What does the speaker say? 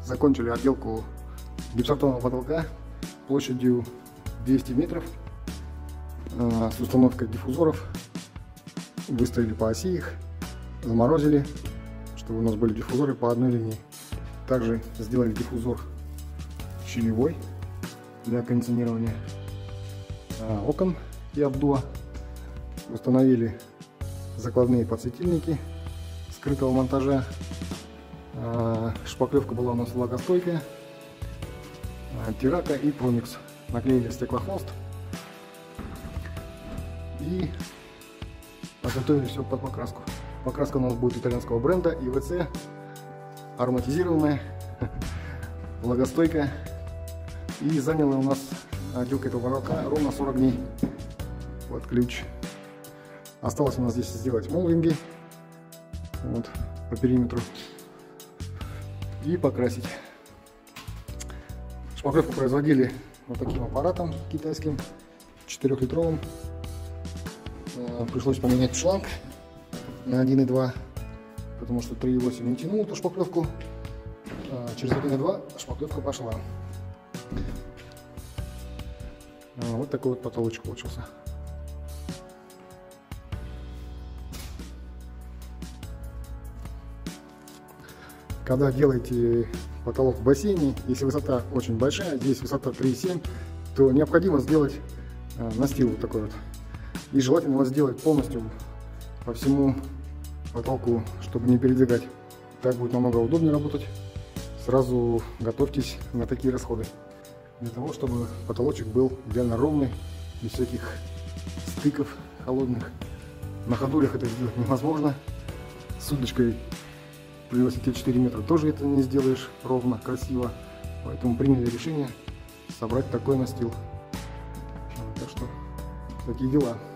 закончили отделку гипсокартонного потолка площадью 200 метров с установкой диффузоров. Выставили по оси их, заморозили, чтобы у нас были диффузоры по одной линии. Также сделали диффузор щелевой для кондиционирования окон и обдува. Установили закладные подсветильники скрытого монтажа. Шпаклевка была у нас влагостойкая. Тирака и Промикс. Наклеили стеклохолст и подготовили все под покраску. Покраска у нас будет итальянского бренда ИВЦ, ароматизированная, влагостойкая. И заняла у нас отделка этого потолка ровно 40 дней под ключ. Осталось у нас здесь сделать молдинги вот, по периметру и покрасить. Шпаклевку производили вот таким аппаратом китайским, 4-литровым. Пришлось поменять шланг на 1,2, потому что 3,8 не тянул эту шпаклевку. Через 1,2 шпаклевка пошла. Вот такой вот потолочек получился. Когда делаете потолок в бассейне, если высота очень большая, здесь высота 3,7, то необходимо сделать настил вот такой вот. И желательно его сделать полностью по всему потолку, чтобы не передвигать. Так будет намного удобнее работать. Сразу готовьтесь на такие расходы. Для того, чтобы потолочек был идеально ровный, без всяких стыков холодных. На ходулях это сделать невозможно. С удочкой при высоте 4 метра тоже это не сделаешь ровно, красиво. Поэтому приняли решение собрать такой настил. Так что такие дела.